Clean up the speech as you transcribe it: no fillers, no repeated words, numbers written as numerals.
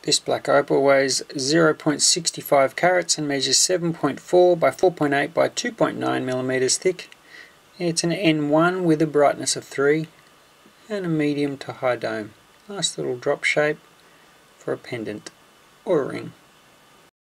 This black opal weighs 0.65 carats and measures 7.4 by 4.8 by 2.9 millimeters thick. It's an N1 with a brightness of 3 and a medium to high dome. Nice little drop shape for a pendant or a ring.